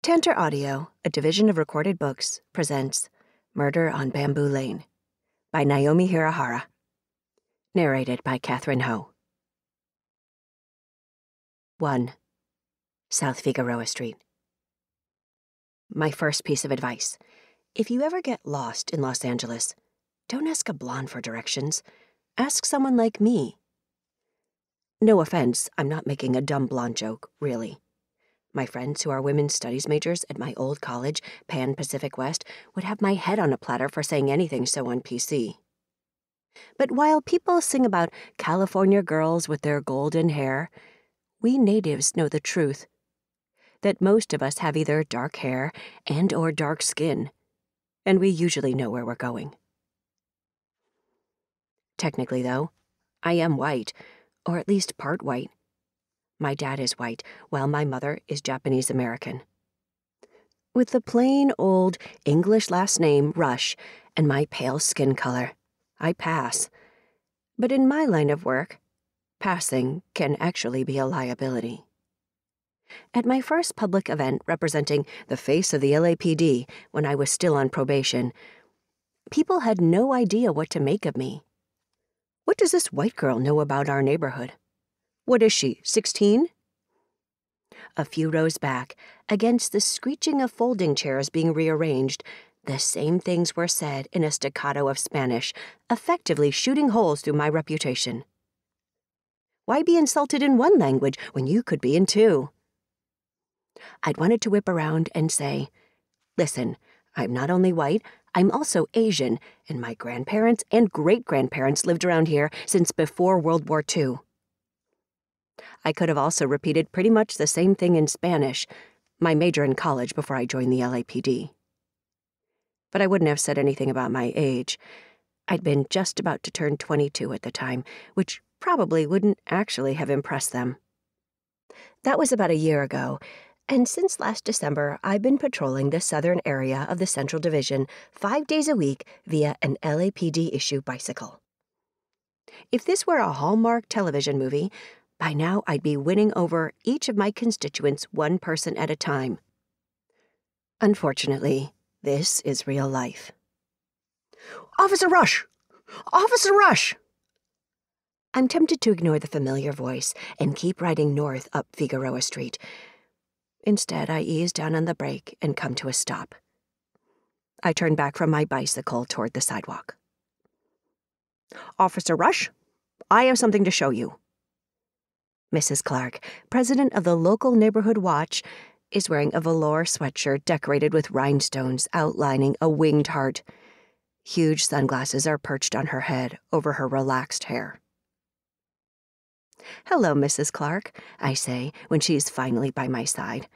Tanter Audio, a division of Recorded Books, presents Murder on Bamboo Lane by Naomi Hirahara. Narrated by Catherine Ho. 1. South Figueroa Street. My first piece of advice. If you ever get lost in Los Angeles, don't ask a blonde for directions. Ask someone like me. No offense, I'm not making a dumb blonde joke, really. My friends who are women's studies majors at my old college, Pan Pacific West, would have my head on a platter for saying anything so on PC. But while people sing about California girls with their golden hair, we natives know the truth. That most of us have either dark hair and/or dark skin, and we usually know where we're going. Technically, though, I am white, or at least part white. My dad is white, while my mother is Japanese American. With the plain old English last name, Rush, and my pale skin color, I pass. But in my line of work, passing can actually be a liability. At my first public event representing the face of the LAPD when I was still on probation, people had no idea what to make of me. What does this white girl know about our neighborhood? What is she, 16? A few rows back, against the screeching of folding chairs being rearranged, the same things were said in a staccato of Spanish, effectively shooting holes through my reputation. Why be insulted in one language when you could be in two? I'd wanted to whip around and say, listen, I'm not only white, I'm also Asian, and my grandparents and great-grandparents lived around here since before World War II. I could have also repeated pretty much the same thing in Spanish, my major in college before I joined the LAPD. But I wouldn't have said anything about my age. I'd been just about to turn 22 at the time, which probably wouldn't actually have impressed them. That was about a year ago, and since last December, I've been patrolling the southern area of the Central Division 5 days a week via an LAPD-issue bicycle. If this were a Hallmark television movie, by now I'd be winning over each of my constituents one person at a time. Unfortunately, this is real life. Officer Rush! Officer Rush! I'm tempted to ignore the familiar voice and keep riding north up Figueroa Street. Instead, I ease down on the brake and come to a stop. I turn back from my bicycle toward the sidewalk. Officer Rush, I have something to show you. Mrs. Clark, president of the local neighborhood watch, is wearing a velour sweatshirt decorated with rhinestones outlining a winged heart. Huge sunglasses are perched on her head over her relaxed hair. Hello, Mrs. Clark, I say when she's finally by my side.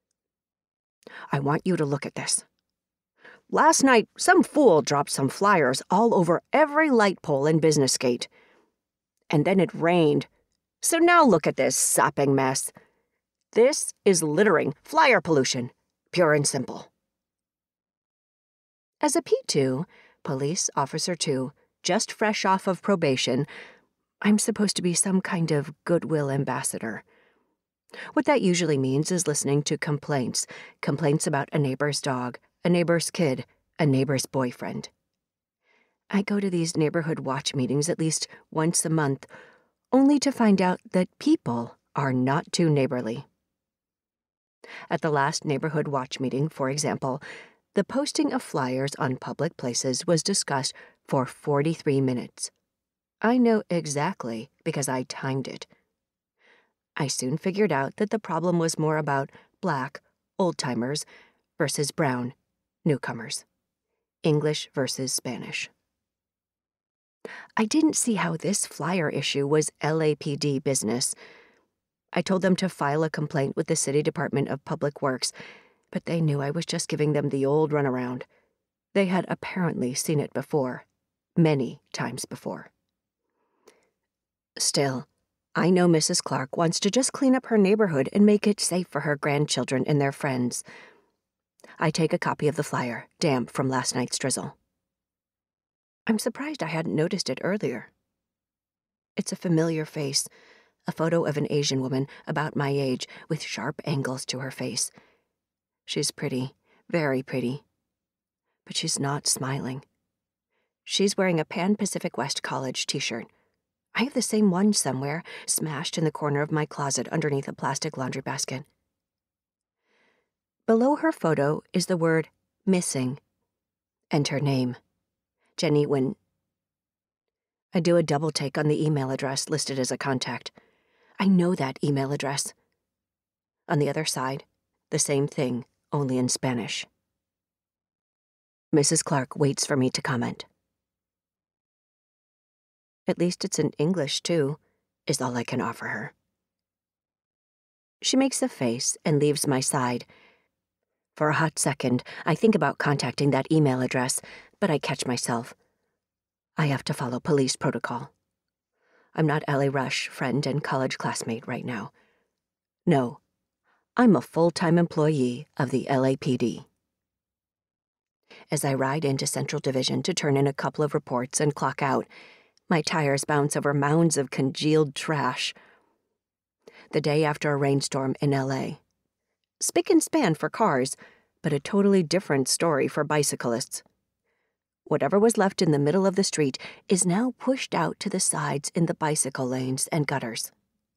I want you to look at this. Last night, some fool dropped some flyers all over every light pole in Business Gate. And then it rained. So now look at this sopping mess. This is littering, flyer pollution, pure and simple. As a P2, Police Officer 2, just fresh off of probation, I'm supposed to be some kind of goodwill ambassador. What that usually means is listening to complaints about a neighbor's dog, a neighbor's kid, a neighbor's boyfriend. I go to these neighborhood watch meetings at least once a month, only to find out that people are not too neighborly. At the last neighborhood watch meeting, for example, the posting of flyers on public places was discussed for 43 minutes. I know exactly because I timed it. I soon figured out that the problem was more about black, old-timers, versus brown, newcomers. English versus Spanish. I didn't see how this flyer issue was LAPD business. I told them to file a complaint with the City Department of Public Works, but they knew I was just giving them the old runaround. They had apparently seen it before, many times before. Still, I know Mrs. Clark wants to just clean up her neighborhood and make it safe for her grandchildren and their friends. I take a copy of the flyer, damp from last night's drizzle. I'm surprised I hadn't noticed it earlier. It's a familiar face, a photo of an Asian woman about my age with sharp angles to her face. She's pretty, very pretty. But she's not smiling. She's wearing a Pan Pacific West College t-shirt. I have the same one somewhere, smashed in the corner of my closet underneath a plastic laundry basket. Below her photo is the word missing and her name, Jenny Wynn. I do a double take on the email address listed as a contact. I know that email address. On the other side, the same thing, only in Spanish. Mrs. Clark waits for me to comment. At least it's in English, too, is all I can offer her. She makes a face and leaves my side. For a hot second, I think about contacting that email address, but I catch myself. I have to follow police protocol. I'm not Ellie Rush, friend and college classmate right now. No, I'm a full-time employee of the LAPD. As I ride into Central Division to turn in a couple of reports and clock out, my tires bounce over mounds of congealed trash. The day after a rainstorm in LA. Spick and span for cars, but a totally different story for bicyclists. Whatever was left in the middle of the street is now pushed out to the sides in the bicycle lanes and gutters.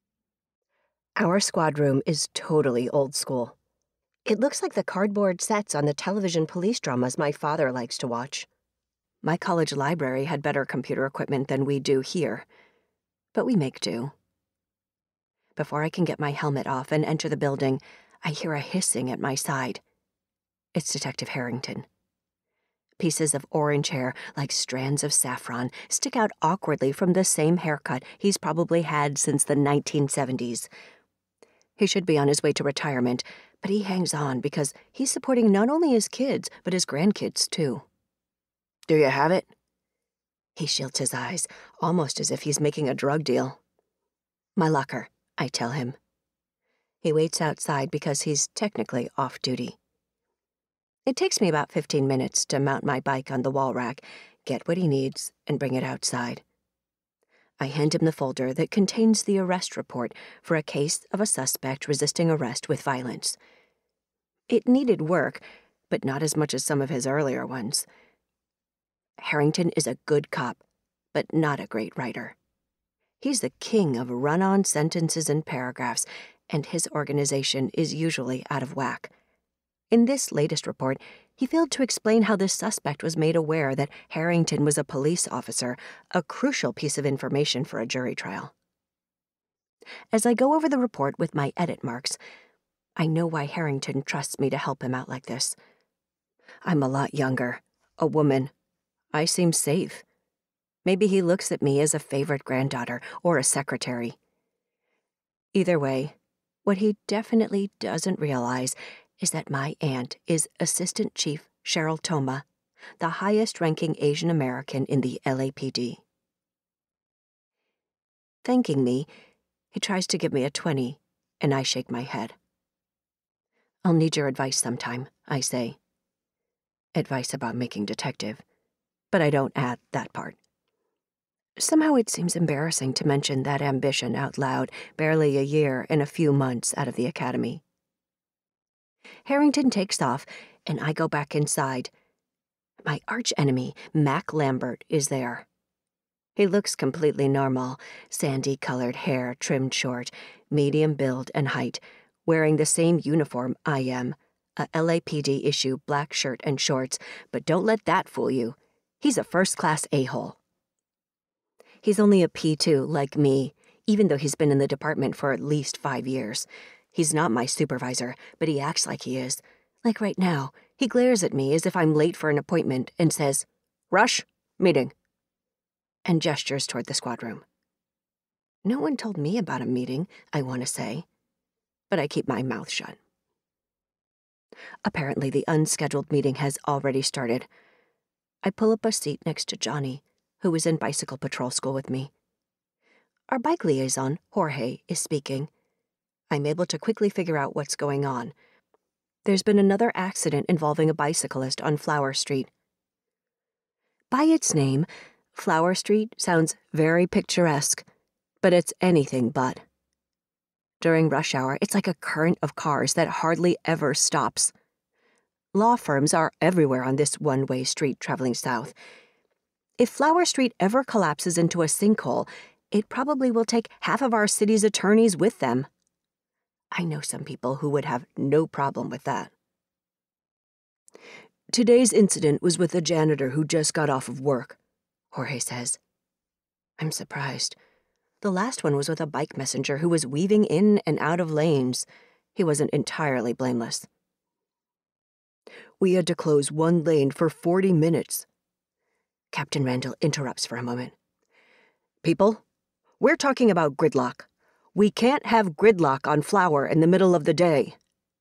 Our squad room is totally old school. It looks like the cardboard sets on the television police dramas my father likes to watch. My college library had better computer equipment than we do here, but we make do. Before I can get my helmet off and enter the building, I hear a hissing at my side. It's Detective Harrington. Pieces of orange hair, like strands of saffron, stick out awkwardly from the same haircut he's probably had since the 1970s. He should be on his way to retirement, but he hangs on because he's supporting not only his kids, but his grandkids, too. Do you have it? He shields his eyes, almost as if he's making a drug deal. My locker, I tell him. He waits outside because he's technically off duty. It takes me about 15 minutes to mount my bike on the wall rack, get what he needs, and bring it outside. I hand him the folder that contains the arrest report for a case of a suspect resisting arrest with violence. It needed work, but not as much as some of his earlier ones. Harrington is a good cop, but not a great writer. He's the king of run-on sentences and paragraphs, and his organization is usually out of whack. In this latest report, he failed to explain how the suspect was made aware that Harrington was a police officer, a crucial piece of information for a jury trial. As I go over the report with my edit marks, I know why Harrington trusts me to help him out like this. I'm a lot younger, a woman. I seem safe. Maybe he looks at me as a favorite granddaughter or a secretary. Either way, what he definitely doesn't realize is that my aunt is Assistant Chief Cheryl Toma, the highest-ranking Asian American in the LAPD. Thanking me, he tries to give me a 20, and I shake my head. I'll need your advice sometime, I say. Advice about making detective, but I don't add that part. Somehow it seems embarrassing to mention that ambition out loud, barely a year and a few months out of the academy. Harrington takes off, and I go back inside. My archenemy, Mac Lambert, is there. He looks completely normal, sandy-colored hair trimmed short, medium build and height, wearing the same uniform I am, a LAPD issue black shirt and shorts, but don't let that fool you. He's a first-class a-hole. He's only a P2 like me, even though he's been in the department for at least 5 years. He's not my supervisor, but he acts like he is. Like right now, he glares at me as if I'm late for an appointment and says, "Rush, meeting," and gestures toward the squad room. No one told me about a meeting, I want to say, but I keep my mouth shut. Apparently, the unscheduled meeting has already started. I pull up a seat next to Johnny, who was in bicycle patrol school with me. Our bike liaison, Jorge, is speaking. I'm able to quickly figure out what's going on. There's been another accident involving a bicyclist on Flower Street. By its name, Flower Street sounds very picturesque, but it's anything but. During rush hour, it's like a current of cars that hardly ever stops. Law firms are everywhere on this one-way street traveling south. If Flower Street ever collapses into a sinkhole, it probably will take half of our city's attorneys with them. I know some people who would have no problem with that. Today's incident was with a janitor who just got off of work, Jorge says. I'm surprised. The last one was with a bike messenger who was weaving in and out of lanes. He wasn't entirely blameless. We had to close one lane for 40 minutes. Captain Randall interrupts for a moment. People, we're talking about gridlock. We can't have gridlock on Flower in the middle of the day.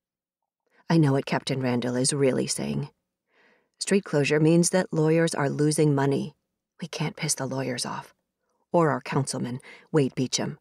I know what Captain Randall is really saying. Street closure means that lawyers are losing money. We can't piss the lawyers off. Or our councilman, Wade Beecham.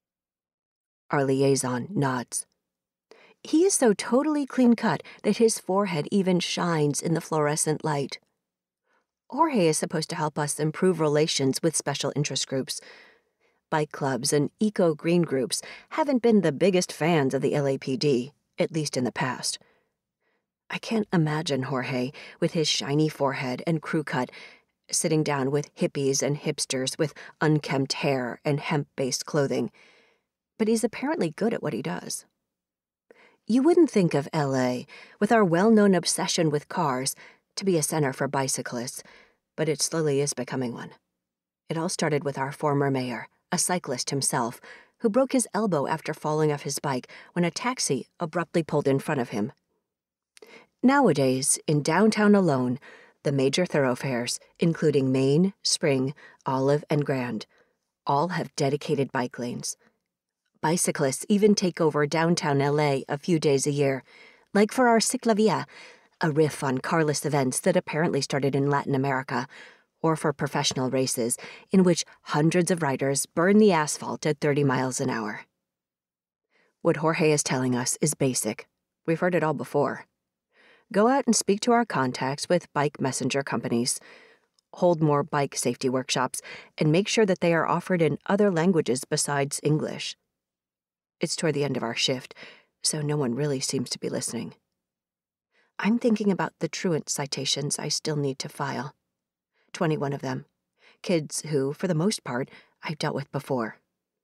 Our liaison nods. He is so totally clean-cut that his forehead even shines in the fluorescent light. Jorge is supposed to help us improve relations with special interest groups. Bike clubs and eco-green groups haven't been the biggest fans of the LAPD, at least in the past. I can't imagine Jorge, with his shiny forehead and crew cut, sitting down with hippies and hipsters with unkempt hair and hemp-based clothing. But he's apparently good at what he does. You wouldn't think of LA, with our well-known obsession with cars, to be a center for bicyclists, but it slowly is becoming one. It all started with our former mayor, a cyclist himself, who broke his elbow after falling off his bike when a taxi abruptly pulled in front of him. Nowadays, in downtown alone, the major thoroughfares, including Main, Spring, Olive, and Grand, all have dedicated bike lanes. Bicyclists even take over downtown LA a few days a year, like for our Ciclavia, a riff on carless events that apparently started in Latin America, or for professional races in which hundreds of riders burn the asphalt at 30 miles an hour. What Jorge is telling us is basic. We've heard it all before. Go out and speak to our contacts with bike messenger companies. Hold more bike safety workshops, and make sure that they are offered in other languages besides English. It's toward the end of our shift, so no one really seems to be listening. I'm thinking about the truant citations I still need to file. 21 of them. Kids who, for the most part, I've dealt with before.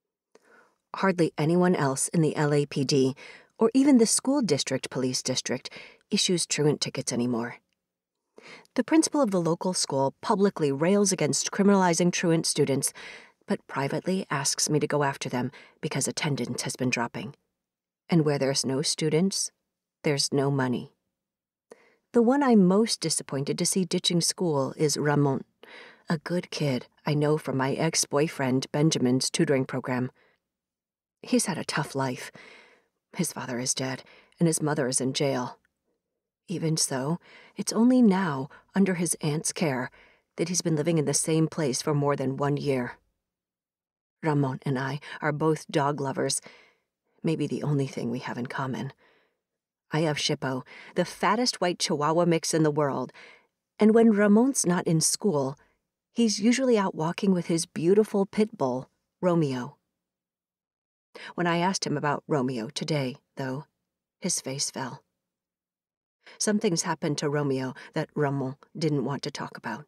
Hardly anyone else in the LAPD, or even the school district police district, issues truant tickets anymore. The principal of the local school publicly rails against criminalizing truant students, but privately asks me to go after them because attendance has been dropping. And where there's no students, there's no money. The one I'm most disappointed to see ditching school is Ramon, a good kid I know from my ex-boyfriend Benjamin's tutoring program. He's had a tough life. His father is dead, and his mother is in jail. Even so, it's only now, under his aunt's care, that he's been living in the same place for more than 1 year. Ramon and I are both dog lovers, maybe the only thing we have in common. I have Shippo, the fattest white Chihuahua mix in the world, and when Ramon's not in school, he's usually out walking with his beautiful pit bull, Romeo. When I asked him about Romeo today, though, his face fell. Something's happened to Romeo that Ramon didn't want to talk about.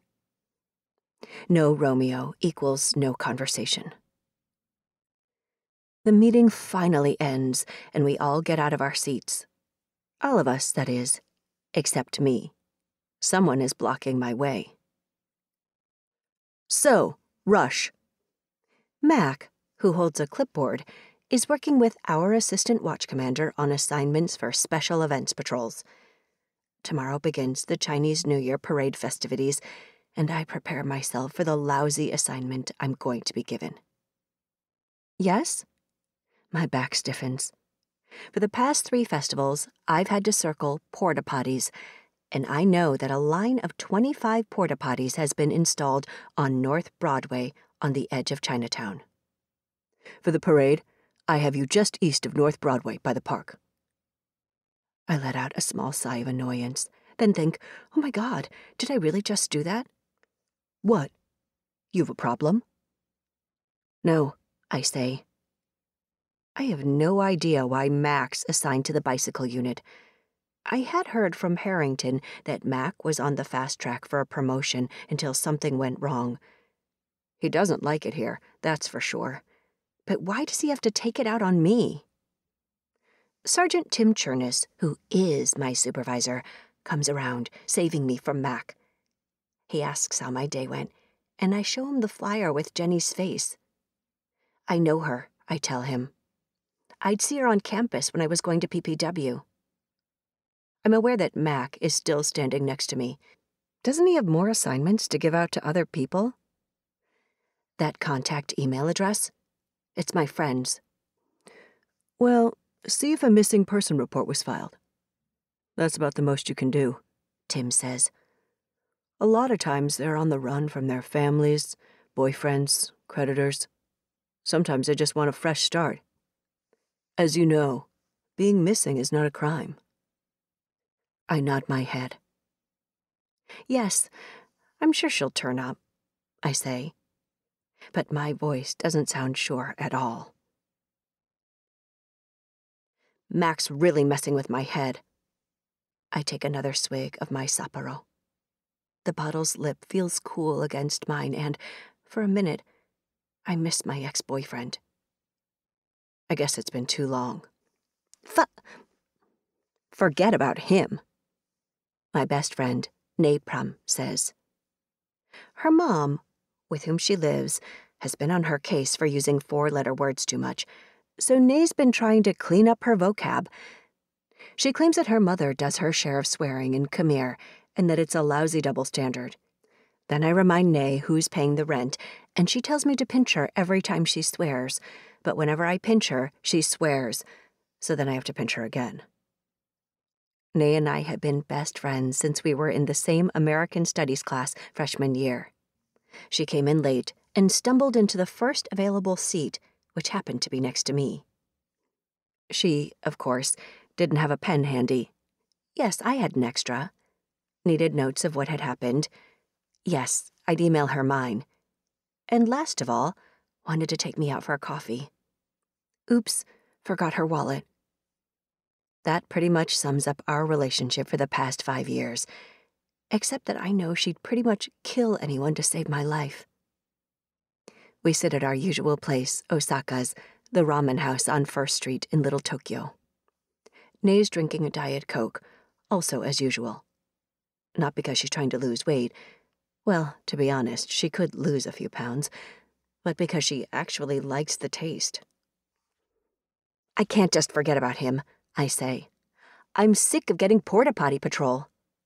No Romeo equals no conversation. The meeting finally ends, and we all get out of our seats. All of us, that is, except me. Someone is blocking my way. So, Rush. Mac, who holds a clipboard, is working with our assistant watch commander on assignments for special events patrols. Tomorrow begins the Chinese New Year parade festivities, and I prepare myself for the lousy assignment I'm going to be given. Yes? My back stiffens. For the past 3 festivals, I've had to circle porta potties, and I know that a line of 25 porta potties has been installed on North Broadway on the edge of Chinatown. For the parade, I have you just east of North Broadway by the park. I let out a small sigh of annoyance, then think, oh my God, did I really just do that? What? You have a problem? No, I say. I have no idea why Mac's assigned to the bicycle unit. I had heard from Harrington that Mac was on the fast track for a promotion until something went wrong. He doesn't like it here, that's for sure. But why does he have to take it out on me? Sergeant Tim Chernus, who is my supervisor, comes around, saving me from Mac. He asks how my day went, and I show him the flyer with Jenny's face. I know her, I tell him. I'd see her on campus when I was going to PPW. I'm aware that Mac is still standing next to me. Doesn't he have more assignments to give out to other people? That contact email address? It's my friend's. Well, see if a missing person report was filed. That's about the most you can do, Tim says. A lot of times they're on the run from their families, boyfriends, creditors. Sometimes they just want a fresh start. As you know, being missing is not a crime. I nod my head. Yes, I'm sure she'll turn up, I say. But my voice doesn't sound sure at all. Mac's really messing with my head. I take another swig of my Sapporo. The bottle's lip feels cool against mine, and, for a minute, I miss my ex-boyfriend. I guess it's been too long. Forget about him, my best friend, Napram, says. Her mom, with whom she lives, has been on her case for using 4-letter words too much, so Nay's been trying to clean up her vocab. She claims that her mother does her share of swearing in Khmer, and that it's a lousy double standard. Then I remind Nay who's paying the rent, and she tells me to pinch her every time she swears, but whenever I pinch her, she swears, so then I have to pinch her again. Nay and I have been best friends since we were in the same American Studies class freshman year. She came in late and stumbled into the first available seat, which happened to be next to me. She, of course, didn't have a pen handy. Yes, I had an extra. Needed notes of what had happened. Yes, I'd email her mine. And last of all, wanted to take me out for a coffee. Oops, forgot her wallet. That pretty much sums up our relationship for the past 5 years, except that I know she'd pretty much kill anyone to save my life. We sit at our usual place, Osaka's, the ramen house on 1st Street in Little Tokyo. Nay's drinking a Diet Coke, also as usual. Not because she's trying to lose weight. Well, to be honest, she could lose a few pounds, but because she actually likes the taste. I can't just forget about him, I say. I'm sick of getting porta potty patrol.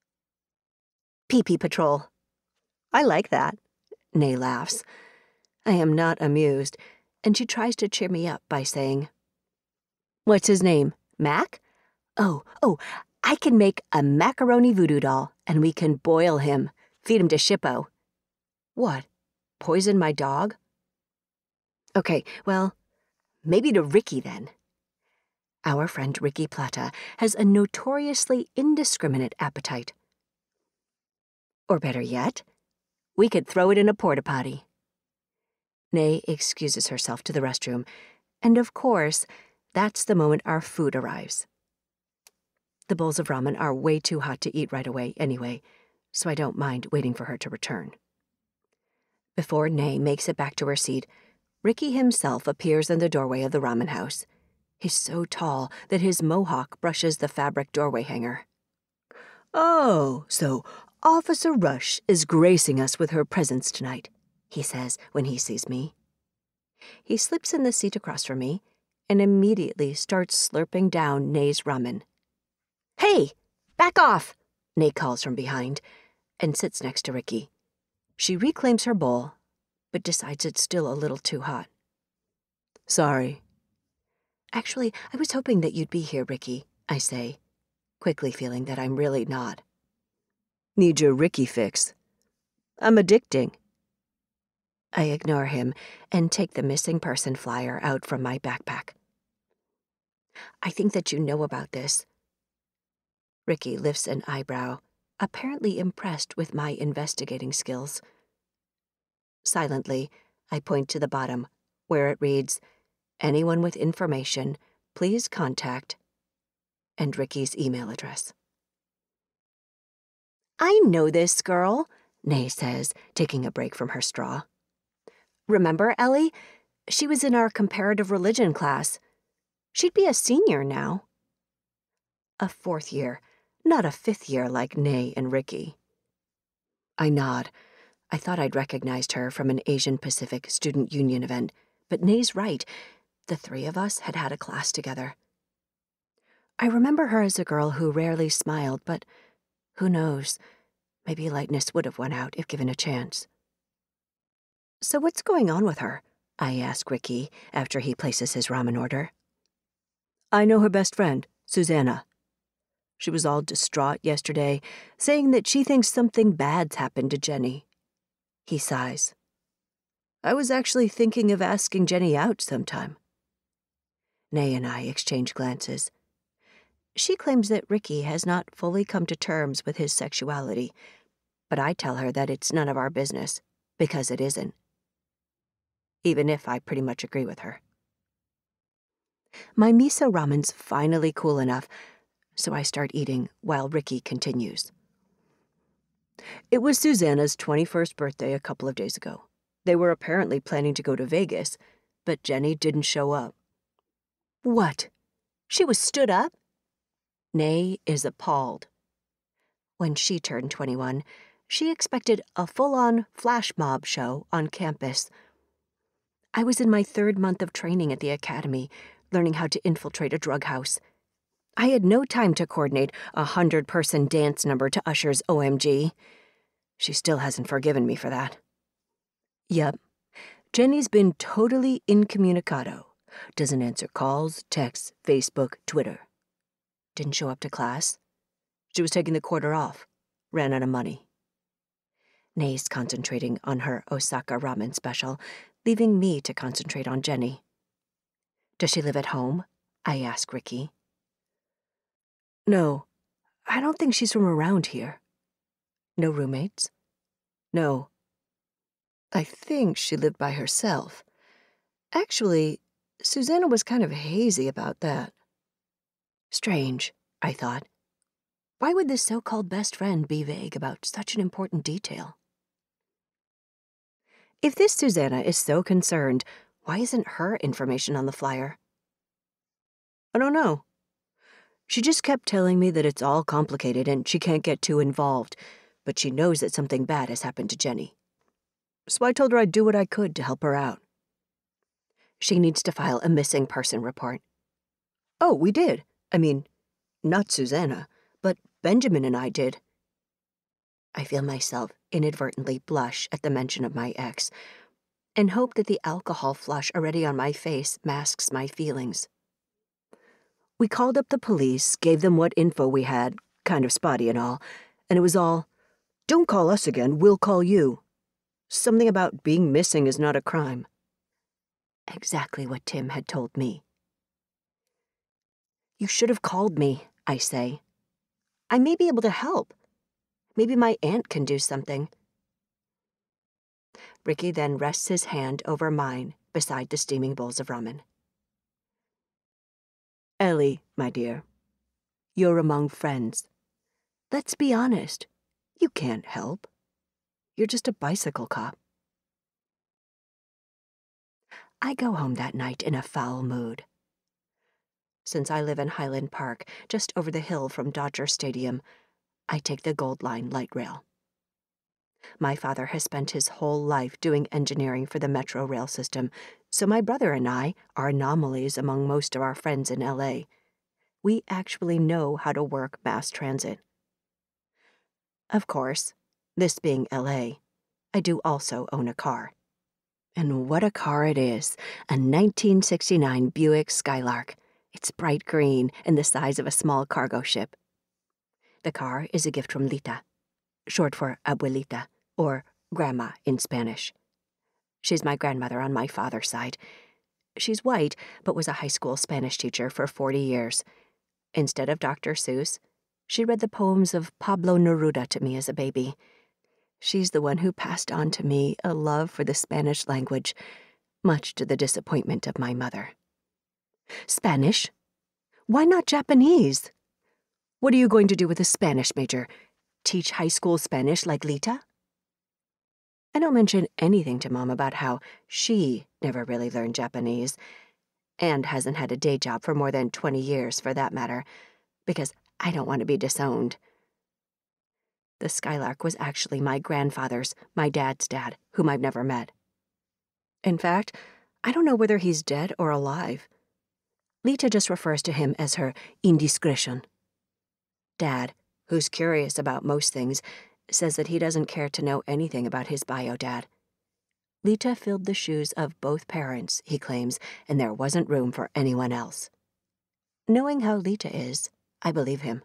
Pee-pee patrol. I like that, Nay laughs. I am not amused, and she tries to cheer me up by saying, What's his name, Mac? Oh, I can make a macaroni voodoo doll, and we can boil him, feed him to Shippo. What, poison my dog? Okay, well, maybe to Ricky then. Our friend Ricky Plata has a notoriously indiscriminate appetite. Or better yet, we could throw it in a porta potty. Nay excuses herself to the restroom, and of course, that's the moment our food arrives. The bowls of ramen are way too hot to eat right away anyway, so I don't mind waiting for her to return. Before Nay makes it back to her seat, Ricky himself appears in the doorway of the ramen house. He's so tall that his mohawk brushes the fabric doorway hanger. Oh, so Officer Rush is gracing us with her presence tonight, he says when he sees me. He slips in the seat across from me and immediately starts slurping down Nay's ramen. Hey, back off, Nay calls from behind, and sits next to Ricky. She reclaims her bowl, but decides it's still a little too hot. Sorry. Actually, I was hoping that you'd be here, Ricky, I say, quickly feeling that I'm really not. Need your Ricky fix. I'm addicting. I ignore him and take the missing person flyer out from my backpack. I think that you know about this. Ricky lifts an eyebrow, apparently impressed with my investigating skills. Silently, I point to the bottom, where it reads, Anyone with information, please contact, and Ricky's email address. I know this girl, Nay says, taking a break from her straw. Remember Ellie? She was in our comparative religion class. She'd be a senior now. A fourth year, not a fifth year like Nay and Ricky. I nod. I thought I'd recognized her from an Asian Pacific Student Union event, but Nay's right. The three of us had had a class together. I remember her as a girl who rarely smiled, but who knows? Maybe lightness would have won out if given a chance. So what's going on with her? I ask Ricky after he places his ramen order. I know her best friend, Susanna. She was all distraught yesterday, saying that she thinks something bad's happened to Jenny. He sighs. I was actually thinking of asking Jenny out sometime. Nay and I exchange glances. She claims that Ricky has not fully come to terms with his sexuality, but I tell her that it's none of our business, because it isn't. Even if I pretty much agree with her. My miso ramen's finally cool enough, so I start eating while Ricky continues. It was Susanna's 21st birthday a couple of days ago. They were apparently planning to go to Vegas, but Jenny didn't show up. What? She was stood up? Nay is appalled. When she turned 21, she expected a full-on flash mob show on campus. I was in my 3rd month of training at the academy, learning how to infiltrate a drug house. I had no time to coordinate a 100-person dance number to Usher's OMG. She still hasn't forgiven me for that. Yep, Jenny's been totally incommunicado. Doesn't answer calls, texts, Facebook, Twitter. Didn't show up to class. She was taking the quarter off. Ran out of money. Nay's concentrating on her Osaka ramen special, leaving me to concentrate on Jenny. Does she live at home? I ask Ricky. No, I don't think she's from around here. No roommates? No. I think she lived by herself. Actually, Susanna was kind of hazy about that. Strange, I thought. Why would this so-called best friend be vague about such an important detail? If this Susanna is so concerned, why isn't her information on the flyer? I don't know. She just kept telling me that it's all complicated and she can't get too involved, but she knows that something bad has happened to Jenny. So I told her I'd do what I could to help her out. She needs to file a missing person report. Oh, we did. I mean, not Susanna, but Benjamin and I did. I feel myself inadvertently blush at the mention of my ex, and hope that the alcohol flush already on my face masks my feelings. We called up the police, gave them what info we had, kind of spotty and all, and it was all, "Don't call us again, we'll call you." Something about being missing is not a crime. Exactly what Tim had told me. You should have called me, I say. I may be able to help. Maybe my aunt can do something. Ricky then rests his hand over mine beside the steaming bowls of ramen. Ellie, my dear, you're among friends. Let's be honest. You can't help. You're just a bicycle cop. I go home that night in a foul mood. Since I live in Highland Park, just over the hill from Dodger Stadium, I take the Gold Line light rail. My father has spent his whole life doing engineering for the Metro rail system, so my brother and I are anomalies among most of our friends in LA. We actually know how to work mass transit. Of course, this being LA, I do also own a car. And what a car it is, a 1969 Buick Skylark. It's bright green and the size of a small cargo ship. The car is a gift from Lita, short for abuelita, or grandma in Spanish. She's my grandmother on my father's side. She's white, but was a high school Spanish teacher for 40 years. Instead of Dr. Seuss, she read the poems of Pablo Neruda to me as a baby. She's the one who passed on to me a love for the Spanish language, much to the disappointment of my mother. Spanish? Why not Japanese? What are you going to do with a Spanish major? teach high school Spanish like Lita? I don't mention anything to Mom about how she never really learned Japanese, and hasn't had a day job for more than 20 years, for that matter, because I don't want to be disowned. The Skylark was actually my grandfather's, my dad's dad, whom I've never met. In fact, I don't know whether he's dead or alive. Lita just refers to him as her indiscretion. Dad, who's curious about most things, says that he doesn't care to know anything about his bio dad. Lita filled the shoes of both parents, he claims, and there wasn't room for anyone else. Knowing how Lita is, I believe him.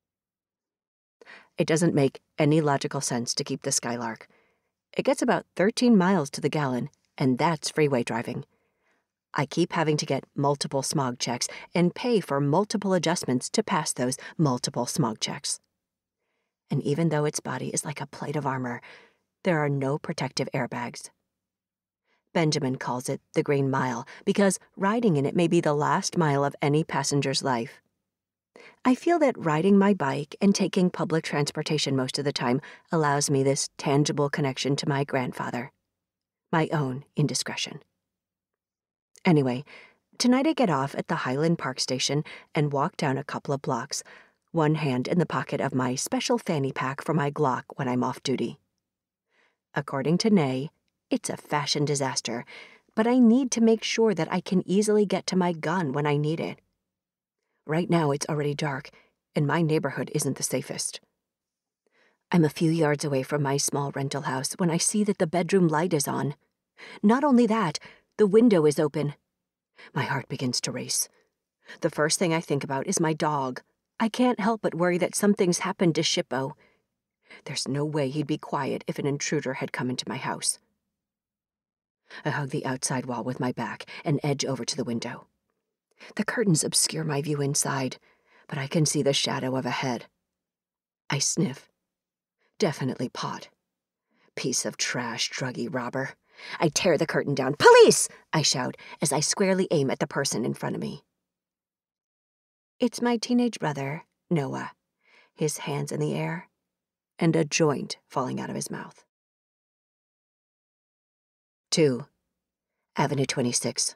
It doesn't make any logical sense to keep the Skylark. It gets about 13 miles to the gallon, and that's freeway driving. I keep having to get multiple smog checks and pay for multiple adjustments to pass those multiple smog checks. And even though its body is like a plate of armor, there are no protective airbags. Benjamin calls it the Green Mile because riding in it may be the last mile of any passenger's life. I feel that riding my bike and taking public transportation most of the time allows me this tangible connection to my grandfather. My own indiscretion. Anyway, tonight I get off at the Highland Park station and walk down a couple of blocks, one hand in the pocket of my special fanny pack for my Glock when I'm off duty. According to Nay, it's a fashion disaster, but I need to make sure that I can easily get to my gun when I need it. Right now it's already dark, and my neighborhood isn't the safest. I'm a few yards away from my small rental house when I see that the bedroom light is on. Not only that, the window is open. My heart begins to race. The first thing I think about is my dog. I can't help but worry that something's happened to Shippo. There's no way he'd be quiet if an intruder had come into my house. I hug the outside wall with my back and edge over to the window. The curtains obscure my view inside, but I can see the shadow of a head. I sniff. Definitely Pot. Piece of trash, druggy robber. I tear the curtain down. "Police!" I shout as I squarely aim at the person in front of me. It's my teenage brother, Noah, his hands in the air, and a joint falling out of his mouth. 2. Avenue 26.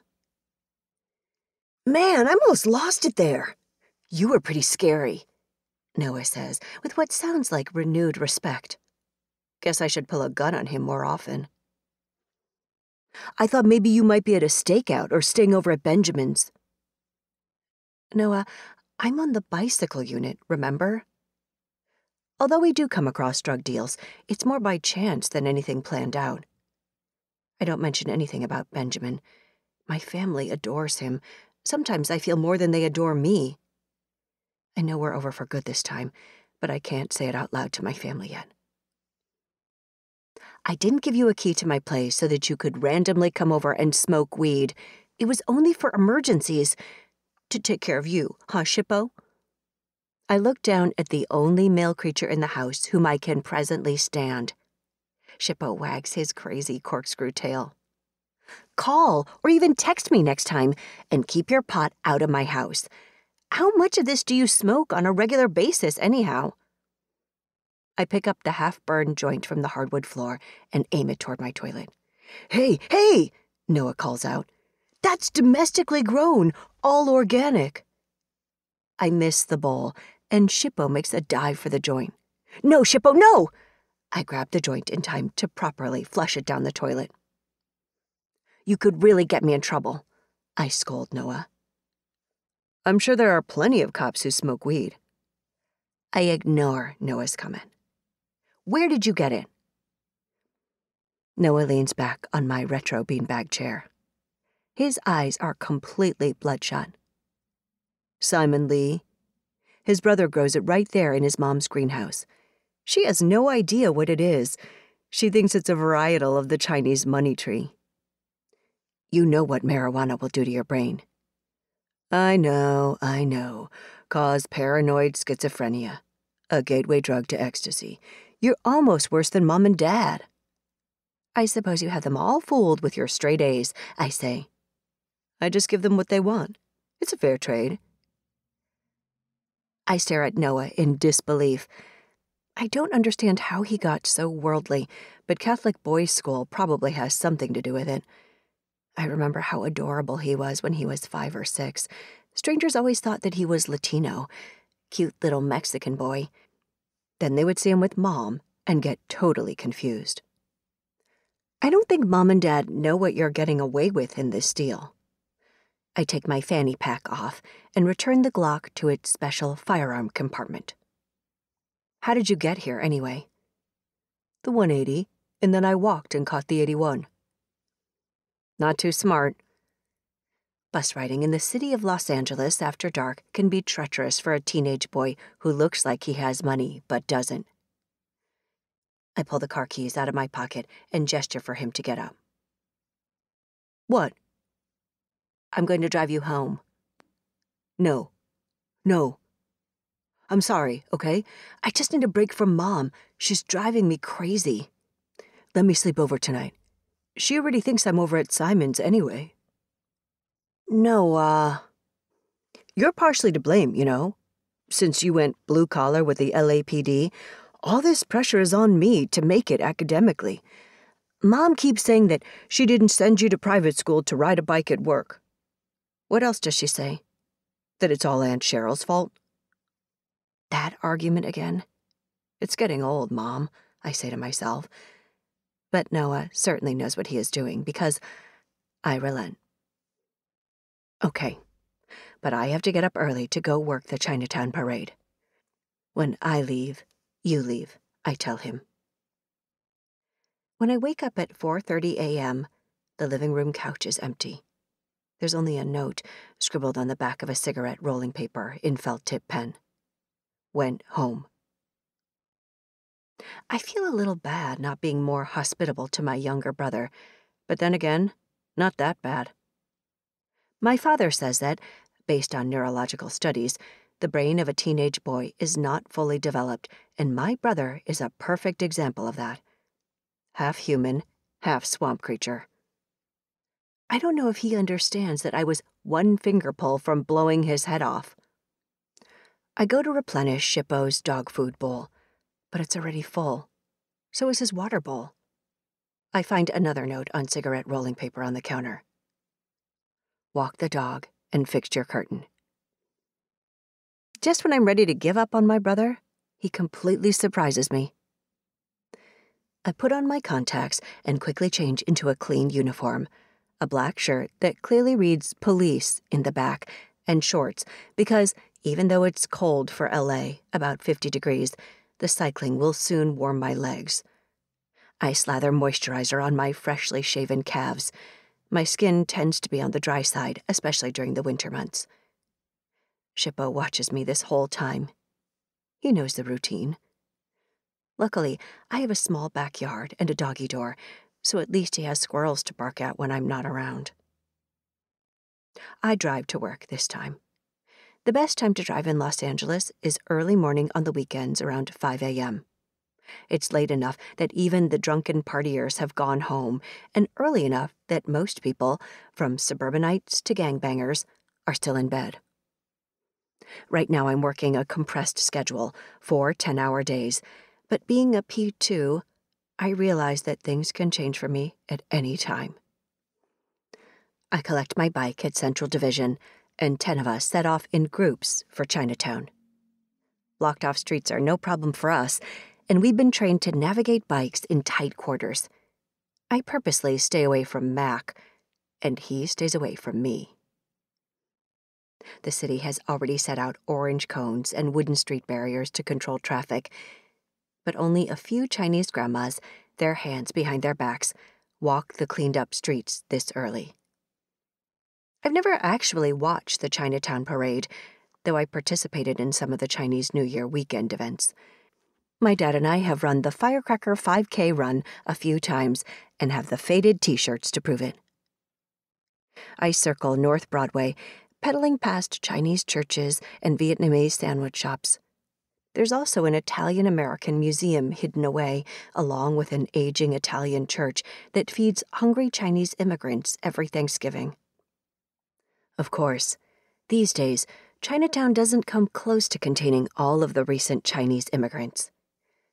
"Man, I almost lost it there. You were pretty scary," Noah says, with what sounds like renewed respect. Guess I should pull a gun on him more often. "I thought maybe you might be at a stakeout or staying over at Benjamin's." "Noah, I'm on the bicycle unit, remember? Although we do come across drug deals, it's more by chance than anything planned out. I don't mention anything about Benjamin. My family adores him. Sometimes I feel more than they adore me. I know we're over for good this time, but I can't say it out loud to my family yet. I didn't give you a key to my place so that you could randomly come over and smoke weed. It was only for emergencies. To take care of you, huh, Shippo?" I look down at the only male creature in the house whom I can presently stand. Shippo wags his crazy corkscrew tail. "Call or even text me next time, and keep your pot out of my house. How much of this do you smoke on a regular basis, anyhow?" I pick up the half-burned joint from the hardwood floor and aim it toward my toilet. "Hey, hey!" Noah calls out. "That's domestically grown, all organic." I miss the bowl, and Shippo makes a dive for the joint. "No, Shippo, no!" I grab the joint in time to properly flush it down the toilet. "You could really get me in trouble," I scold Noah. "I'm sure there are plenty of cops who smoke weed." I ignore Noah's comment. "Where did you get it?" Noah leans back on my retro beanbag chair. His eyes are completely bloodshot. "Simon Lee. His brother grows it right there in his mom's greenhouse. She has no idea what it is. She thinks it's a varietal of the Chinese money tree. You know what marijuana will do to your brain." I know. Cause paranoid schizophrenia. A gateway drug to ecstasy. You're almost worse than Mom and Dad." "I suppose you have them all fooled with your straight A's," I say. "I just give them what they want. It's a fair trade." I stare at Noah in disbelief. I don't understand how he got so worldly, but Catholic boys' school probably has something to do with it. I remember how adorable he was when he was 5 or 6. Strangers always thought that he was Latino, cute little Mexican boy. Then they would see him with Mom and get totally confused. I don't think Mom and Dad know what you're getting away with in this deal. I take my fanny pack off and return the Glock to its special firearm compartment. How did you get here, anyway? The 180, and then I walked and caught the 81. Not too smart. Bus riding in the city of Los Angeles after dark can be treacherous for a teenage boy who looks like he has money but doesn't. I pull the car keys out of my pocket and gesture for him to get up. What? I'm going to drive you home. No. I'm sorry, okay? I just need a break from Mom. She's driving me crazy. Let me sleep over tonight. She already thinks I'm over at Simon's anyway. No, you're partially to blame, you know. Since you went blue-collar with the LAPD, all this pressure is on me to make it academically. Mom keeps saying that she didn't send you to private school to ride a bike at work. What else does she say? That it's all Aunt Cheryl's fault? That argument again? It's getting old, Mom, I say to myself. But Noah certainly knows what he is doing because I relent. Okay, but I have to get up early to go work the Chinatown parade. When I leave, you leave, I tell him. When I wake up at 4:30 a.m., the living room couch is empty. There's only a note scribbled on the back of a cigarette rolling paper in felt-tip pen. Went home. I feel a little bad not being more hospitable to my younger brother, but then again, not that bad. My father says that, based on neurological studies, the brain of a teenage boy is not fully developed, and my brother is a perfect example of that. Half human, half swamp creature. I don't know if he understands that I was one finger pull from blowing his head off. I go to replenish Shippo's dog food bowl, but it's already full. So is his water bowl. I find another note on cigarette rolling paper on the counter. Walk the dog and fix your curtain. Just when I'm ready to give up on my brother, he completely surprises me. I put on my contacts and quickly change into a clean uniform, a black shirt that clearly reads police in the back, and shorts, because even though it's cold for LA, about 50 degrees, the cycling will soon warm my legs. I slather moisturizer on my freshly shaven calves. My skin tends to be on the dry side, especially during the winter months. Shippo watches me this whole time. He knows the routine. Luckily, I have a small backyard and a doggy door, so at least he has squirrels to bark at when I'm not around. I drive to work this time. The best time to drive in Los Angeles is early morning on the weekends around 5 a.m. It's late enough that even the drunken partiers have gone home, and early enough that most people, from suburbanites to gangbangers, are still in bed. Right now I'm working a compressed schedule, 4 10-hour days, but being a P2, I realize that things can change for me at any time. I collect my bike at Central Division, and 10 of us set off in groups for Chinatown. Blocked-off streets are no problem for us, and we've been trained to navigate bikes in tight quarters. I purposely stay away from Mac, and he stays away from me. The city has already set out orange cones and wooden street barriers to control traffic, but only a few Chinese grandmas, their hands behind their backs, walk the cleaned-up streets this early. I've never actually watched the Chinatown parade, though I participated in some of the Chinese New Year weekend events. My dad and I have run the Firecracker 5K run a few times and have the faded t-shirts to prove it. I circle North Broadway, pedaling past Chinese churches and Vietnamese sandwich shops. There's also an Italian-American museum hidden away, along with an aging Italian church that feeds hungry Chinese immigrants every Thanksgiving. Of course, these days, Chinatown doesn't come close to containing all of the recent Chinese immigrants.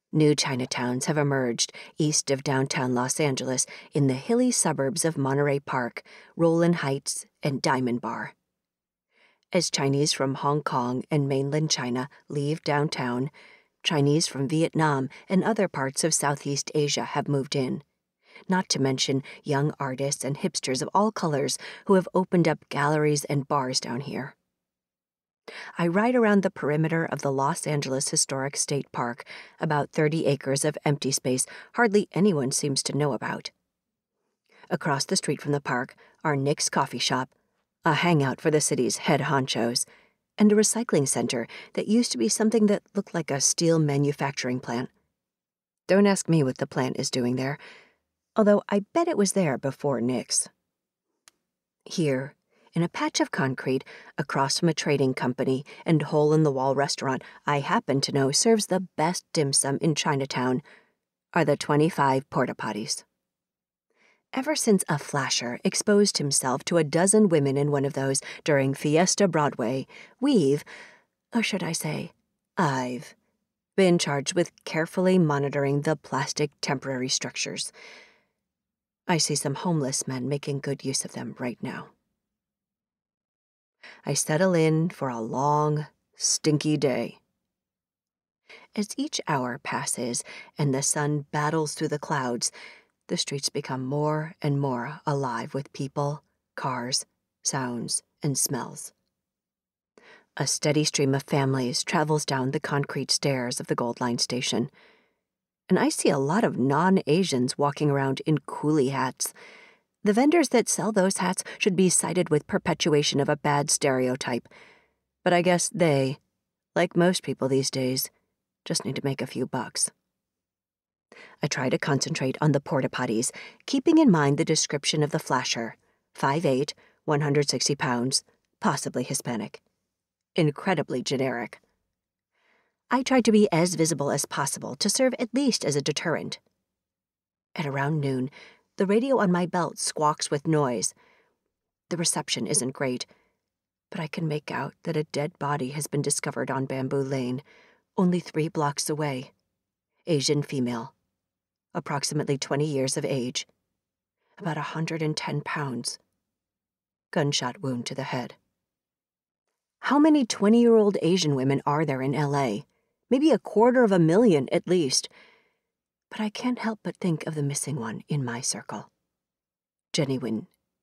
New Chinatowns have emerged east of downtown Los Angeles in the hilly suburbs of Monterey Park, Roland Heights, and Diamond Bar. As Chinese from Hong Kong and mainland China leave downtown, Chinese from Vietnam and other parts of Southeast Asia have moved in, not to mention young artists and hipsters of all colors who have opened up galleries and bars down here. I ride around the perimeter of the Los Angeles Historic State Park, about 30 acres of empty space hardly anyone seems to know about. Across the street from the park are Nick's Coffee Shop, a hangout for the city's head honchos, and a recycling center that used to be something that looked like a steel manufacturing plant. Don't ask me what the plant is doing there, although I bet it was there before Nick's. Here, in a patch of concrete across from a trading company and hole-in-the-wall restaurant I happen to know serves the best dim sum in Chinatown, are the 25 porta-potties. Ever since a flasher exposed himself to a dozen women in one of those during Fiesta Broadway, we've, or should I say, I've, been charged with carefully monitoring the plastic temporary structures. I see some homeless men making good use of them right now. I settle in for a long, stinky day. As each hour passes and the sun battles through the clouds, the streets become more and more alive with people, cars, sounds, and smells. A steady stream of families travels down the concrete stairs of the Gold Line station, and I see a lot of non-Asians walking around in coolie hats. The vendors that sell those hats should be cited with perpetuation of a bad stereotype, but I guess they, like most people these days, just need to make a few bucks. I try to concentrate on the porta-potties, keeping in mind the description of the flasher, 5'8", 160 pounds, possibly Hispanic. Incredibly generic. I try to be as visible as possible to serve at least as a deterrent. At around noon, the radio on my belt squawks with noise. The reception isn't great, but I can make out that a dead body has been discovered on Bamboo Lane, only 3 blocks away. Asian female. Approximately 20 years of age. About 110 pounds. Gunshot wound to the head. How many 20-year-old Asian women are there in LA? Maybe 250,000 at least. But I can't help but think of the missing one in my circle. Jenny Nguyen.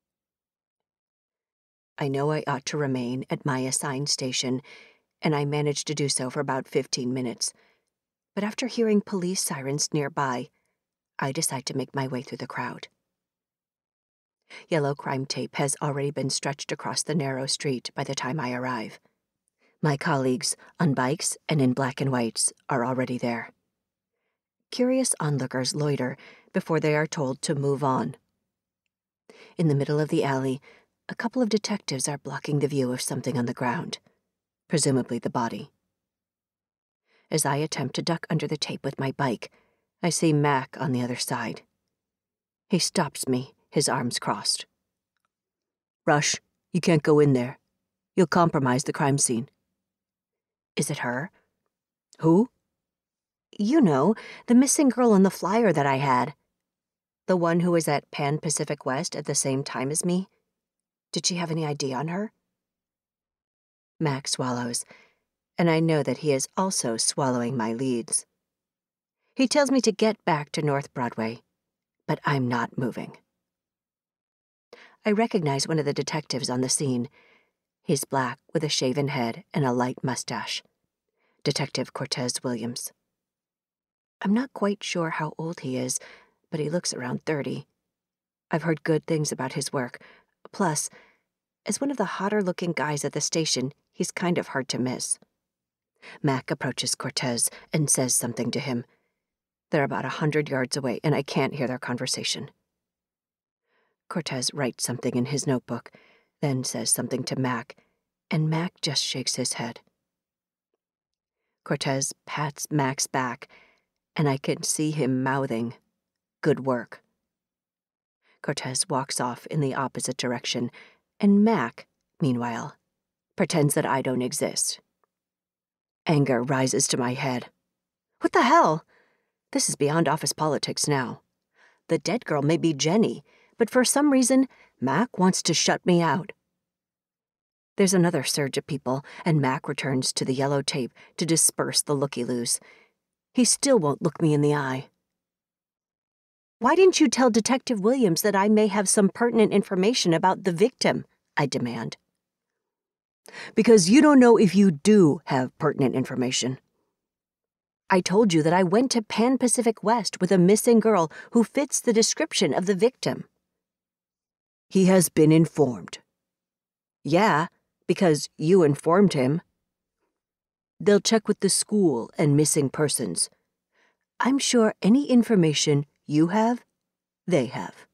I know I ought to remain at my assigned station, and I managed to do so for about 15 minutes. But after hearing police sirens nearby, I decide to make my way through the crowd. Yellow crime tape has already been stretched across the narrow street by the time I arrive. My colleagues, on bikes and in black and whites, are already there. Curious onlookers loiter before they are told to move on. In the middle of the alley, a couple of detectives are blocking the view of something on the ground, presumably the body. As I attempt to duck under the tape with my bike, I see Mac on the other side. He stops me, his arms crossed. "Rush, you can't go in there. You'll compromise the crime scene." "Is it her?" "Who?" "You know, the missing girl on the flyer that I had. The one who was at Pan Pacific West at the same time as me. Did she have any ID on her?" Mac swallows, and I know that he is also swallowing my leads. He tells me to get back to North Broadway, but I'm not moving. I recognize one of the detectives on the scene. He's black with a shaven head and a light mustache. Detective Cortez Williams. I'm not quite sure how old he is, but he looks around 30. I've heard good things about his work. Plus, as one of the hotter-looking guys at the station, he's kind of hard to miss. Mac approaches Cortez and says something to him. They're about 100 yards away, and I can't hear their conversation. Cortez writes something in his notebook, then says something to Mac, and Mac just shakes his head. Cortez pats Mac's back, and I can see him mouthing, "Good work." Cortez walks off in the opposite direction, and Mac, meanwhile, pretends that I don't exist. Anger rises to my head. What the hell? This is beyond office politics now. The dead girl may be Jenny, but for some reason, Mac wants to shut me out. There's another surge of people, and Mac returns to the yellow tape to disperse the looky-loos. He still won't look me in the eye. "Why didn't you tell Detective Williams that I may have some pertinent information about the victim?" I demand. "Because you don't know if you do have pertinent information. I told you that I went to Pan Pacific West with a missing girl who fits the description of the victim." "He has been informed." "Yeah, because you informed him." "They'll check with the school and missing persons. I'm sure any information you have, they have."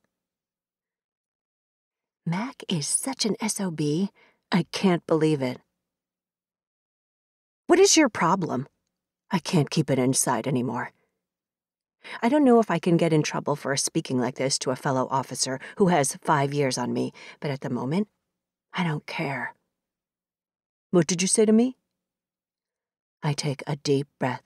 Mac is such an SOB. I can't believe it. "What is your problem?" I can't keep it inside anymore. I don't know if I can get in trouble for speaking like this to a fellow officer who has 5 years on me, but at the moment, I don't care. "What did you say to me?" I take a deep breath.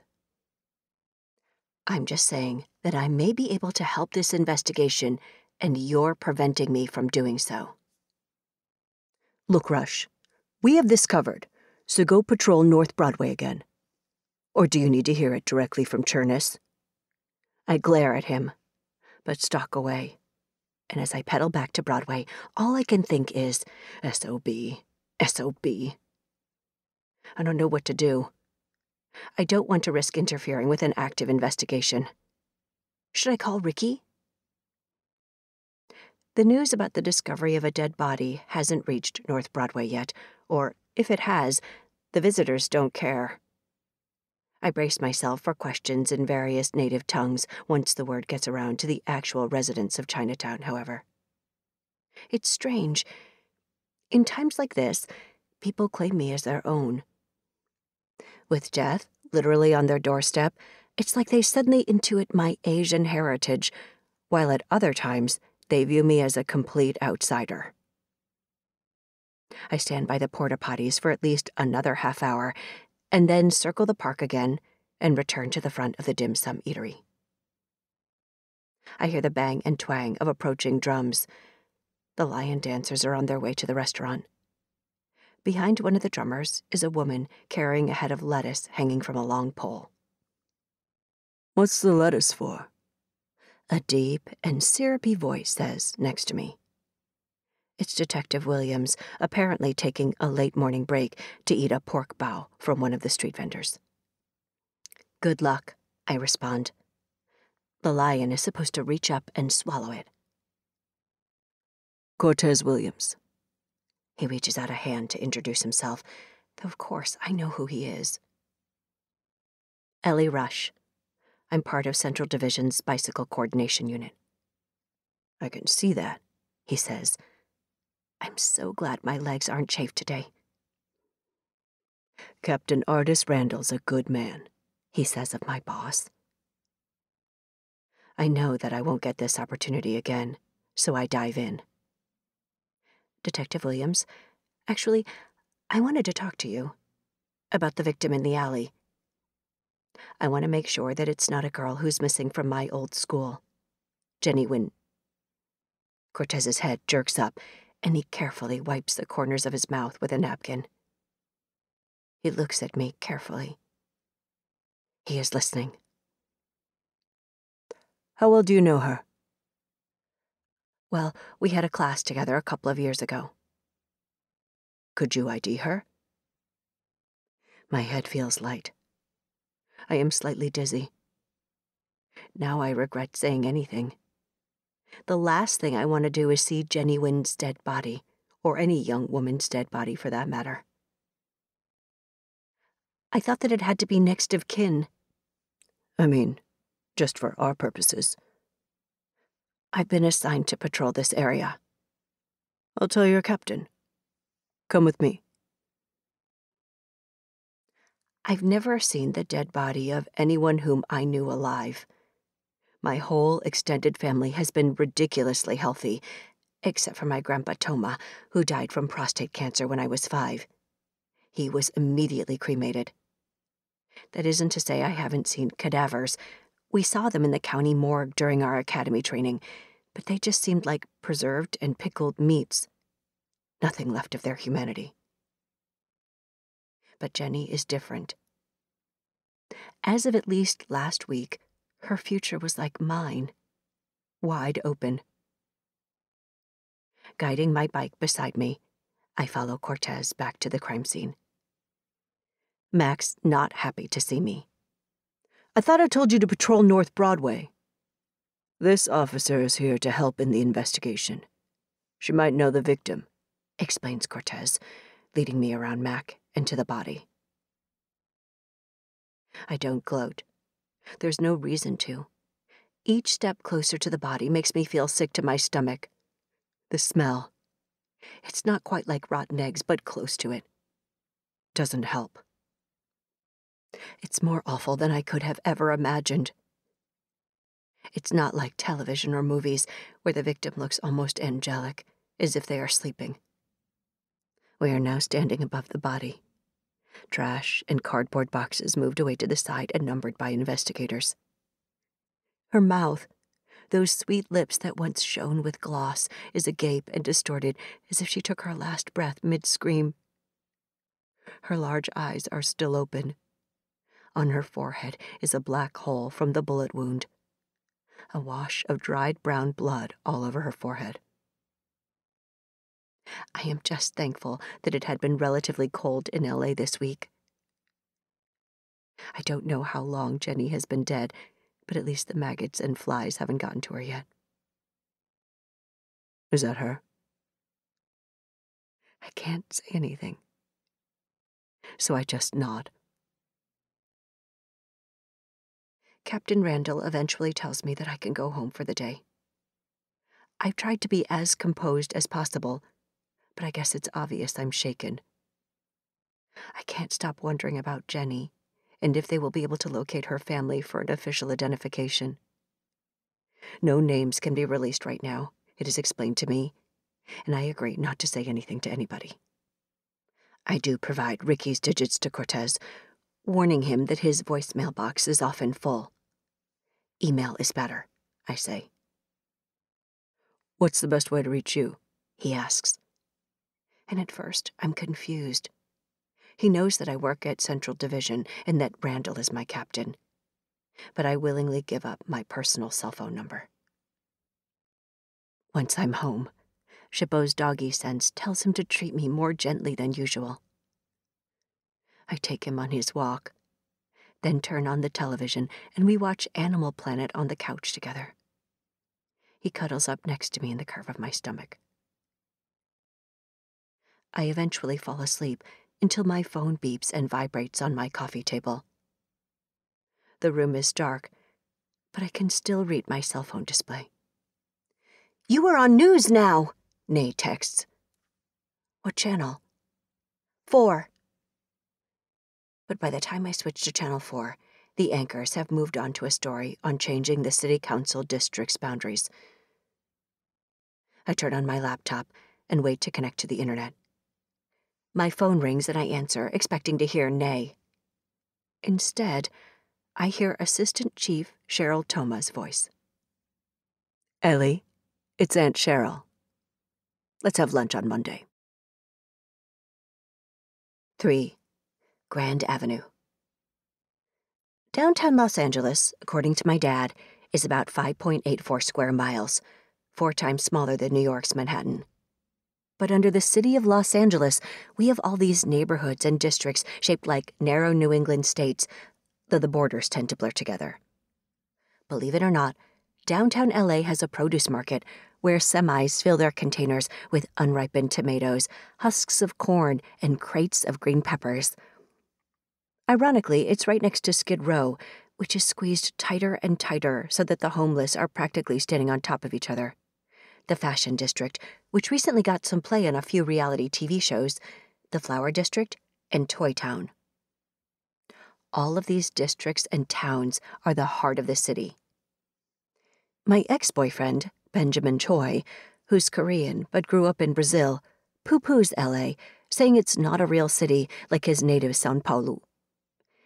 "I'm just saying that I may be able to help this investigation, and you're preventing me from doing so." "Look, Rush, we have this covered, so go patrol North Broadway again. Or do you need to hear it directly from Chernus?" I glare at him, but stalk away. And as I pedal back to Broadway, all I can think is, SOB, SOB. I don't know what to do. I don't want to risk interfering with an active investigation. Should I call Ricky? The news about the discovery of a dead body hasn't reached North Broadway yet, or if it has, the visitors don't care. I brace myself for questions in various native tongues once the word gets around to the actual residents of Chinatown, however. It's strange. In times like this, people claim me as their own. With death literally on their doorstep, it's like they suddenly intuit my Asian heritage, while at other times they view me as a complete outsider. I stand by the porta potties for at least another half hour, and then circle the park again and return to the front of the dim sum eatery. I hear the bang and twang of approaching drums. The lion dancers are on their way to the restaurant. Behind one of the drummers is a woman carrying a head of lettuce hanging from a long pole. "What's the lettuce for?" a deep and syrupy voice says next to me. It's Detective Williams, apparently taking a late morning break to eat a pork bow from one of the street vendors. "Good luck," I respond. The lion is supposed to reach up and swallow it. "Cortez Williams." He reaches out a hand to introduce himself, though of course I know who he is. "Ellie Rush. I'm part of Central Division's Bicycle Coordination Unit." "I can see that," he says. I'm so glad my legs aren't chafed today. "Captain Ardis Randall's a good man," he says of my boss. I know that I won't get this opportunity again, so I dive in. "Detective Williams, actually, I wanted to talk to you about the victim in the alley. I want to make sure that it's not a girl who's missing from my old school. Jenny Wynn." Cortez's head jerks up, and he carefully wipes the corners of his mouth with a napkin. He looks at me carefully. He is listening. "How well do you know her?" "Well, we had a class together a couple of years ago." "Could you ID her?" My head feels light. I am slightly dizzy. Now I regret saying anything. The last thing I want to do is see Jenny Wynn's dead body, or any young woman's dead body for that matter. "I thought that it had to be next of kin." "I mean, just for our purposes." "I've been assigned to patrol this area." "I'll tell your captain. Come with me." I've never seen the dead body of anyone whom I knew alive. My whole extended family has been ridiculously healthy, except for my grandpa Toma, who died from prostate cancer when I was 5. He was immediately cremated. That isn't to say I haven't seen cadavers, We saw them in the county morgue during our academy training, but they just seemed like preserved and pickled meats. Nothing left of their humanity. But Jenny is different. As of at least last week, her future was like mine, wide open. Guiding my bike beside me, I follow Cortez back to the crime scene. Max not happy to see me. I thought I told you to patrol North Broadway. This officer is here to help in the investigation. She might know the victim, explains Cortez, leading me around Mac and to the body. I don't gloat. There's no reason to. Each step closer to the body makes me feel sick to my stomach. The smell. It's not quite like rotten eggs, but close to it. Doesn't help. It's more awful than I could have ever imagined. It's not like television or movies where the victim looks almost angelic, as if they are sleeping. We are now standing above the body. Trash and cardboard boxes moved away to the side and numbered by investigators. Her mouth, those sweet lips that once shone with gloss, is agape and distorted as if she took her last breath mid-scream. Her large eyes are still open. On her forehead is a black hole from the bullet wound. A wash of dried brown blood all over her forehead. I am just thankful that it had been relatively cold in LA this week. I don't know how long Jenny has been dead, but at least the maggots and flies haven't gotten to her yet. Is that her? I can't say anything, so I just nod. Captain Randall eventually tells me that I can go home for the day. I've tried to be as composed as possible, but I guess it's obvious I'm shaken. I can't stop wondering about Jenny, and if they will be able to locate her family for an official identification. No names can be released right now, it is explained to me, and I agree not to say anything to anybody. I do provide Ricky's digits to Cortez, warning him that his voicemail box is often full. Email is better, I say. What's the best way to reach you? He asks. And at first, I'm confused. He knows that I work at Central Division and that Randall is my captain. But I willingly give up my personal cell phone number. Once I'm home, Chapeau's doggy sense tells him to treat me more gently than usual. I take him on his walk, then turn on the television and we watch Animal Planet on the couch together. He cuddles up next to me in the curve of my stomach. I eventually fall asleep until my phone beeps and vibrates on my coffee table. The room is dark, but I can still read my cell phone display. "You are on news now," Nay texts. "What channel?" "4. But by the time I switch to Channel 4, the anchors have moved on to a story on changing the city council district's boundaries. I turn on my laptop and wait to connect to the internet. My phone rings and I answer, expecting to hear Nay. Instead, I hear Assistant Chief Cheryl Thoma's voice. "Ellie, it's Aunt Cheryl. Let's have lunch on Monday." 3. Grand Avenue. Downtown Los Angeles, according to my dad, is about 5.84 square miles, 4 times smaller than New York's Manhattan. But under the city of Los Angeles, we have all these neighborhoods and districts shaped like narrow New England states, though the borders tend to blur together. Believe it or not, downtown LA has a produce market where semis fill their containers with unripened tomatoes, husks of corn, and crates of green peppers. Ironically, it's right next to Skid Row, which is squeezed tighter and tighter so that the homeless are practically standing on top of each other. The Fashion District, which recently got some play on a few reality TV shows, the Flower District, and Toy Town. All of these districts and towns are the heart of the city. My ex-boyfriend, Benjamin Choi, who's Korean but grew up in Brazil, poo-poos LA, saying it's not a real city like his native São Paulo.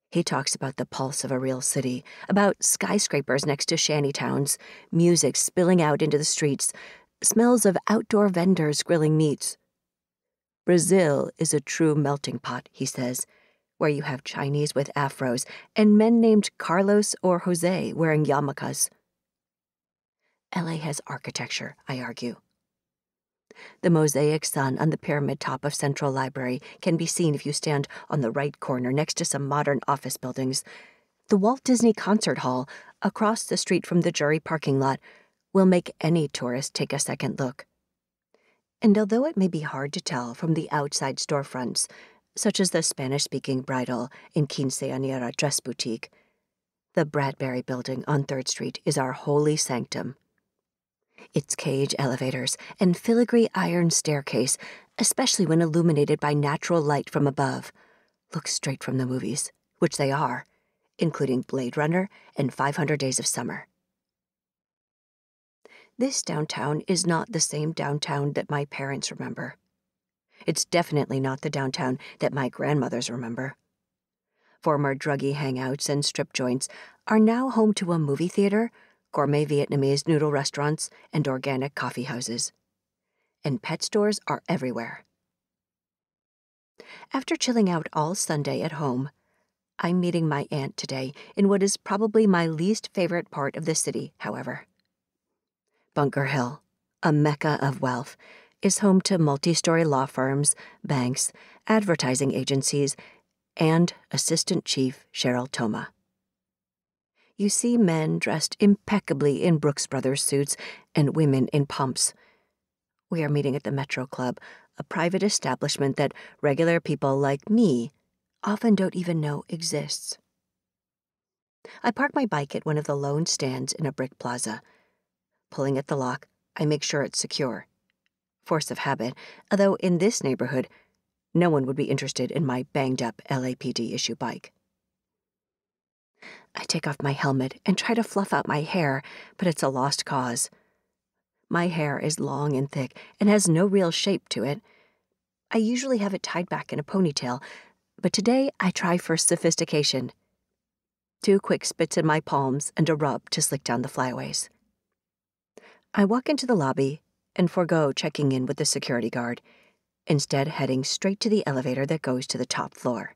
He talks about the pulse of a real city, about skyscrapers next to shanty towns, music spilling out into the streets, smells of outdoor vendors grilling meats. Brazil is a true melting pot, he says, where you have Chinese with afros and men named Carlos or Jose wearing yarmulkes. LA has architecture, I argue. The mosaic sun on the pyramid top of Central Library can be seen if you stand on the right corner next to some modern office buildings. The Walt Disney Concert Hall, across the street from the jury parking lot, will make any tourist take a second look. And although it may be hard to tell from the outside storefronts, such as the Spanish-speaking bridal and quinceañera dress boutique, the Bradbury Building on 3rd Street is our holy sanctum. Its cage elevators and filigree iron staircase, especially when illuminated by natural light from above, look straight from the movies, which they are, including Blade Runner and 500 Days of Summer. This downtown is not the same downtown that my parents remember. It's definitely not the downtown that my grandmothers remember. Former druggy hangouts and strip joints are now home to a movie theater, gourmet Vietnamese noodle restaurants, and organic coffee houses. And pet stores are everywhere. After chilling out all Sunday at home, I'm meeting my aunt today in what is probably my least favorite part of the city, however. Bunker Hill, a mecca of wealth, is home to multi-story law firms, banks, advertising agencies, and Assistant Chief Cheryl Toma. You see men dressed impeccably in Brooks Brothers suits and women in pumps. We are meeting at the Metro Club, a private establishment that regular people like me often don't even know exists. I park my bike at one of the lone stands in a brick plaza. Pulling at the lock, I make sure it's secure. Force of habit, although in this neighborhood, no one would be interested in my banged-up LAPD issue bike. I take off my helmet and try to fluff out my hair, but it's a lost cause. My hair is long and thick and has no real shape to it. I usually have it tied back in a ponytail, but today I try for sophistication. 2 quick spits in my palms and a rub to slick down the flyaways. I walk into the lobby and forego checking in with the security guard, instead heading straight to the elevator that goes to the top floor.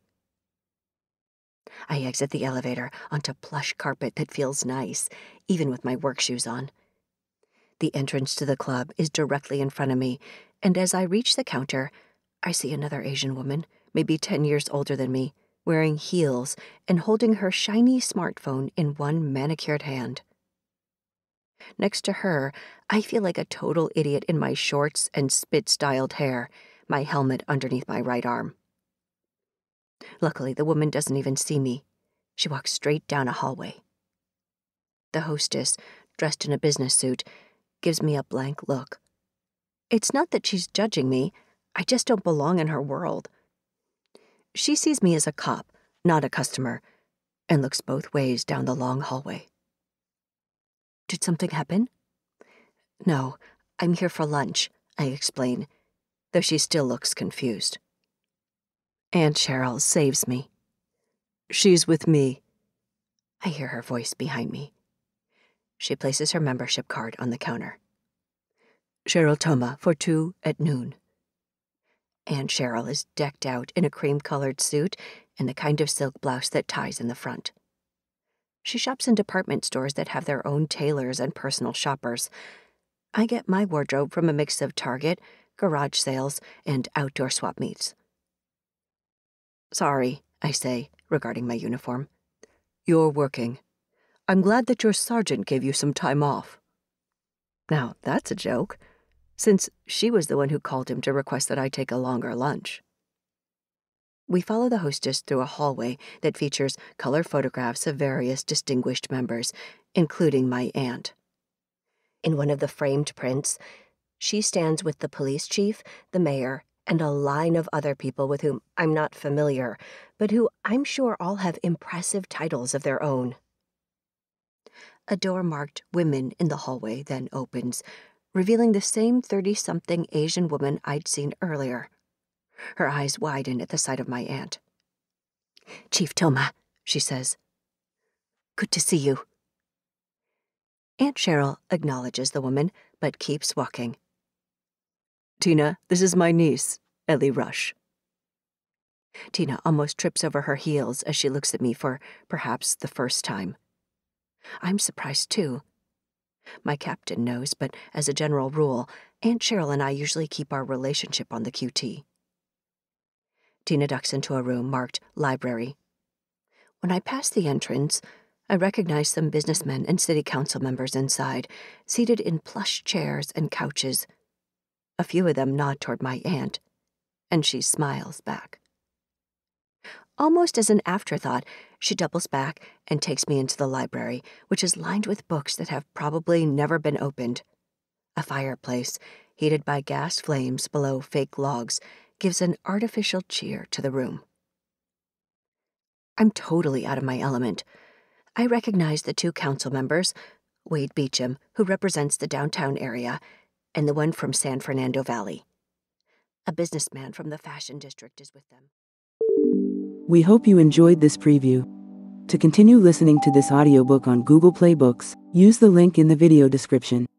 I exit the elevator onto plush carpet that feels nice, even with my work shoes on. The entrance to the club is directly in front of me, and as I reach the counter, I see another Asian woman, maybe 10 years older than me, wearing heels and holding her shiny smartphone in one manicured hand. Next to her, I feel like a total idiot in my shorts and spit-styled hair, my helmet underneath my right arm. Luckily, the woman doesn't even see me. She walks straight down a hallway. The hostess, dressed in a business suit, gives me a blank look. It's not that she's judging me, I just don't belong in her world. She sees me as a cop, not a customer, and looks both ways down the long hallway. Did something happen? No, I'm here for lunch, I explain, though she still looks confused. Aunt Cheryl saves me. She's with me. I hear her voice behind me. She places her membership card on the counter. Cheryl Toma for 2 at noon. Aunt Cheryl is decked out in a cream-colored suit and the kind of silk blouse that ties in the front. She shops in department stores that have their own tailors and personal shoppers. I get my wardrobe from a mix of Target, garage sales, and outdoor swap meets. Sorry, I say, regarding my uniform. You're working. I'm glad that your sergeant gave you some time off. Now, that's a joke, since she was the one who called him to request that I take a longer lunch. We follow the hostess through a hallway that features color photographs of various distinguished members, including my aunt. In one of the framed prints, she stands with the police chief, the mayor, and a line of other people with whom I'm not familiar, but who I'm sure all have impressive titles of their own. A door marked Women in the hallway then opens, revealing the same 30-something Asian woman I'd seen earlier. Her eyes widen at the sight of my aunt. Chief Toma, she says. Good to see you. Aunt Cheryl acknowledges the woman, but keeps walking. Tina, this is my niece, Ellie Rush. Tina almost trips over her heels as she looks at me for perhaps the first time. I'm surprised too. My captain knows, but as a general rule, Aunt Cheryl and I usually keep our relationship on the QT. Tina ducks into a room marked Library. When I pass the entrance, I recognize some businessmen and city council members inside, seated in plush chairs and couches. A few of them nod toward my aunt, and she smiles back. Almost as an afterthought, she doubles back and takes me into the library, which is lined with books that have probably never been opened. A fireplace, heated by gas flames below fake logs, gives an artificial cheer to the room. I'm totally out of my element. I recognize the two council members, Wade Beecham, who represents the downtown area, and the one from San Fernando Valley. A businessman from the fashion district is with them. We hope you enjoyed this preview. To continue listening to this audiobook on Google Play Books, use the link in the video description.